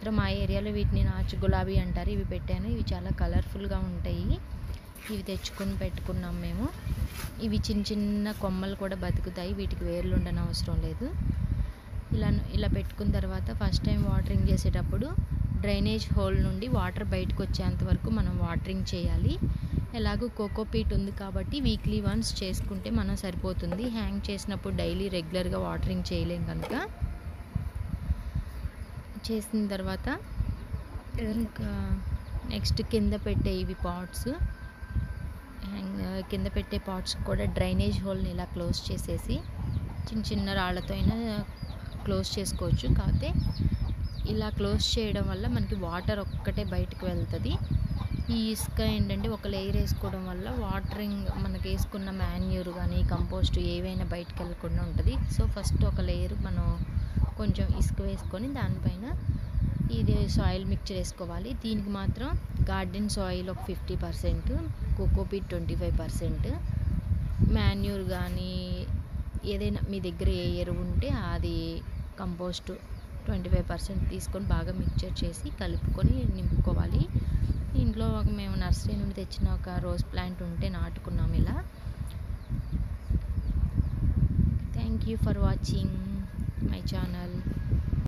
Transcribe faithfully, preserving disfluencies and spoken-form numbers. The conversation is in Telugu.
మాత్రం మా ఏరియాలో వీటిని నాచు గులాబీ అంటారు. ఇవి పెట్టాను. ఇవి చాలా కలర్ఫుల్గా ఉంటాయి. ఇవి తెచ్చుకొని పెట్టుకున్నాం మేము. ఇవి చిన్న చిన్న కొమ్మలు కూడా బతుకుతాయి. వీటికి వేర్లు ఉండని అవసరం లేదు. ఇలా ఇలా పెట్టుకున్న తర్వాత ఫస్ట్ టైం వాటరింగ్ చేసేటప్పుడు డ్రైనేజ్ హోల్ నుండి వాటర్ బయటకు వచ్చేంత వరకు మనం వాటరింగ్ చేయాలి. ఎలాగో కోకోపీట్ ఉంది కాబట్టి వీక్లీ వన్స్ చేసుకుంటే మనం సరిపోతుంది. హ్యాంగ్ చేసినప్పుడు డైలీ రెగ్యులర్గా వాటరింగ్ చేయలేం కనుక. చేసిన తర్వాత ఇంకా నెక్స్ట్ కింద పెట్టే ఇవి పాట్స్, కింద పెట్టే పాట్స్ కూడా డ్రైనేజ్ హోల్ని ఇలా క్లోజ్ చేసేసి చిన్న చిన్న రాళ్ళతో అయినా క్లోజ్ చేసుకోవచ్చు. కాకపోతే ఇలా క్లోజ్ చేయడం వల్ల మనకి వాటర్ ఒక్కటే బయటకు వెళ్తుంది. ఈ ఇసుక ఏంటంటే ఒక లేయర్ వేసుకోవడం వల్ల వాటరింగ్ మనకి వేసుకున్న మాన్యూర్ కానీ కంపోస్ట్ ఏవైనా బయటకు వెళ్ళకుండా ఉంటుంది. సో ఫస్ట్ ఒక లేయర్ మనం కొంచెం ఇసుక వేసుకొని దానిపైన ఇది సాయిల్ మిక్చర్ వేసుకోవాలి. దీనికి మాత్రం గార్డెన్ సాయిల్ ఒక fifty percent, cocopeat twenty five percent, manure కానీ ఏదైనా మీ దగ్గర ఏ ఎరువు ఉంటే అది కంపోస్ట్ ట్వంటీ ఫైవ్ పర్సెంట్ తీసుకొని బాగా మిక్చర్ చేసి కలుపుకొని నింపుకోవాలి. ఇంట్లో ఒక మేము నర్సరీ నుండి తెచ్చిన ఒక రోజ్ ప్లాంట్ ఉంటే నాటుకున్నాం ఇలా. Thank you for watching my channel.